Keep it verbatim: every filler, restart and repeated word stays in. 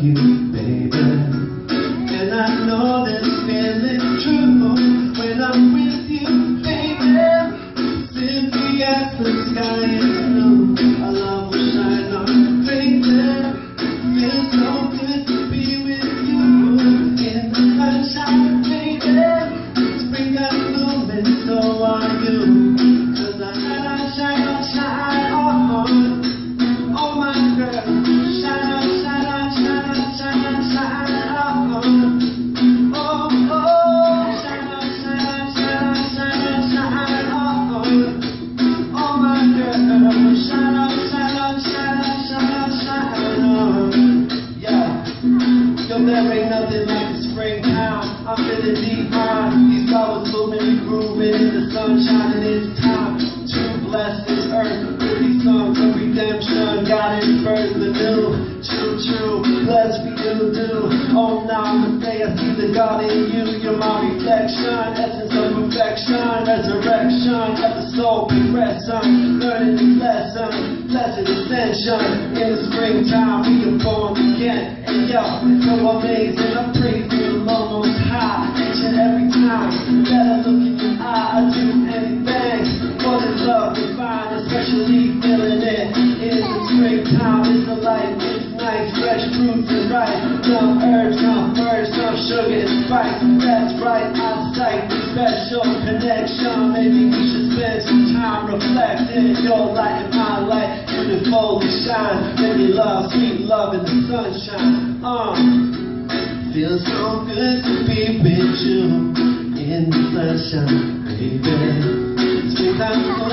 you, baby. And I know this feeling's true when I'm with you, baby. Simply as the sky is blue, our love will shine on faces. Feels so good to be with you in the sunshine, baby. Spring got blooming, so are you. 'Cause I shine, I shine, I shine on. Oh my girl, shine on, shine on, shine on, shine on, shine on. Oh, oh, shine on, shine on, shine on, shine on, shine on. Oh my girl, shine on, shine on, shine on, shine on, shine on. Yeah, yo, there ain't nothing like the springtime. I'm feeling deep on. These flowers blooming, we grooving in the sunshine, and it's time to bless this earth with these songs of redemption. God is birth anew. True, true, bless me, do, do. Oh, now I'ma say I see the God in you. You're my reflection, essence of perfection, resurrection of the soul, progression, learning this lesson, blessed ascension. In the springtime, we are born again. And yo, it's so amazing. I praise you, the Lord Most High, each and every time that I look in your eye. I do anything for this love divine, especially feeling it in the springtime. It's the light, it's nice, fresh fruits and rice, some herbs, some birds, some sugar and spice. That's right, eyesight, special connection. Maybe we should spend some time reflecting. Your light and my light, beautiful to shine. Maybe love, sweet love in the sunshine. Uh, feels so good to be with you in the sunshine, baby. Springtime.